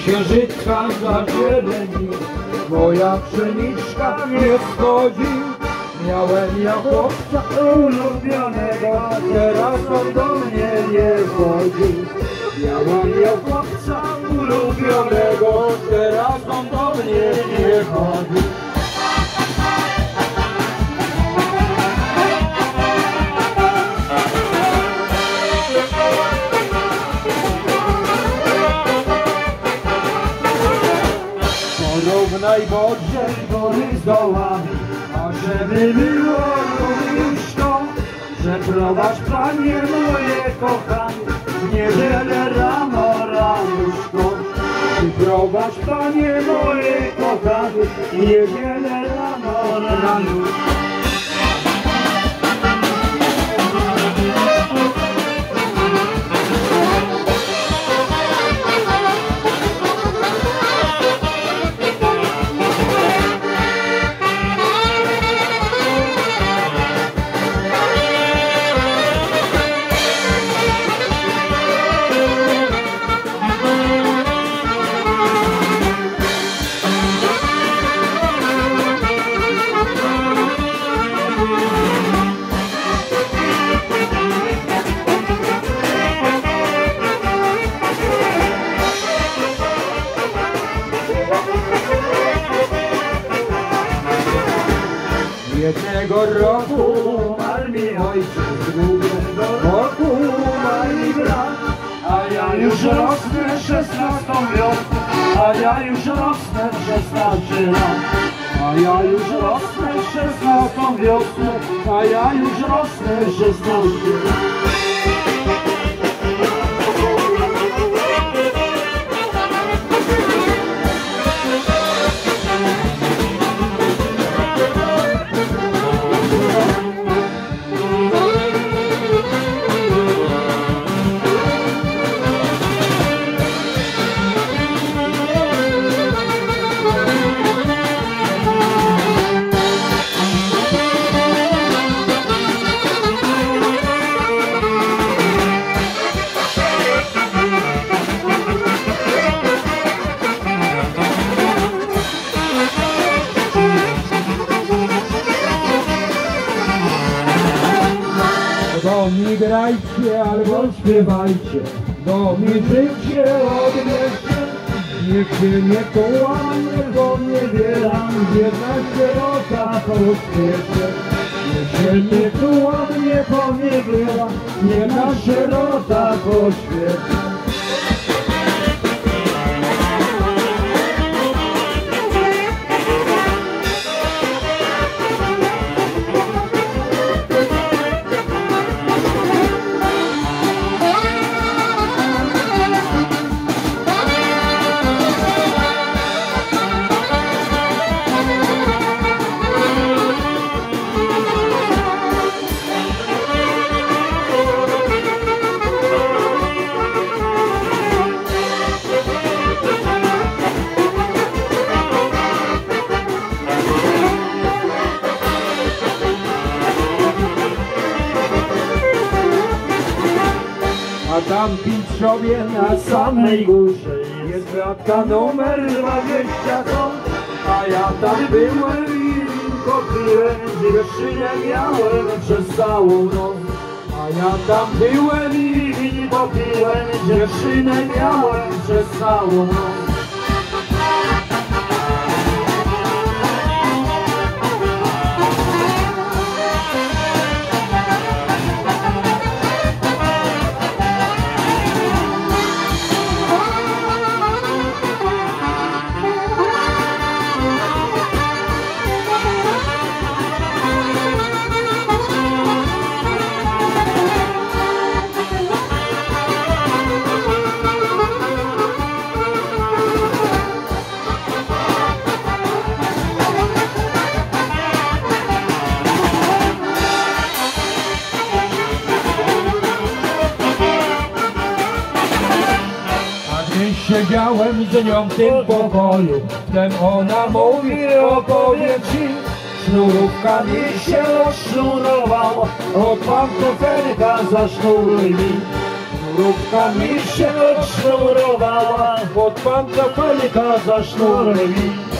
księżyca zazieleni, moja pszeniczka nie wchodzi. Miałem ja chłopca ulubionego, teraz on do mnie nie chodzi. Miałem ja chłopca ulubionego, teraz on do mnie nie chodzi. Porównaj Boże góry z dołami, a żeby było również to, że prowadź Panie moje kochanie, w niedzielę rano ranuszko. Ty prowadź Panie moje kochanie, w niedzielę rano ranuszko. Jednego roku umarł mi ojciec, drugiego roku umarł mi brat, a ja już rosnę 16 wiosnę, a ja już rosnę 16 lat. A ja już rosnę 16 wiosnę, a ja już rosnę 16 lat. Do mi grajcie albo śpiewajcie, do mi życie odbierzcie. Niech się nie kołamie, bo nie bieram, biedna sierota po świecie. Niech się nie kołamie, bo nie bieram, biedna sierota po świecie. A tam w Pitrzowie na samej górze jest kratka numer 20 ton. A ja tam byłem i kopiłem, dziewczynę miałem przez całą noc. A ja tam byłem i popiłem, dziewczynę miałem przez całą noc. Siedziałem z nią w tym pokoju, wtem ona mówi, opowiem ci. Sznurówka mi się rozsznurowała, od pantofelka zasznuruj mi. Mrówka mi się odsznurowała, pod pantofelka za sznurem.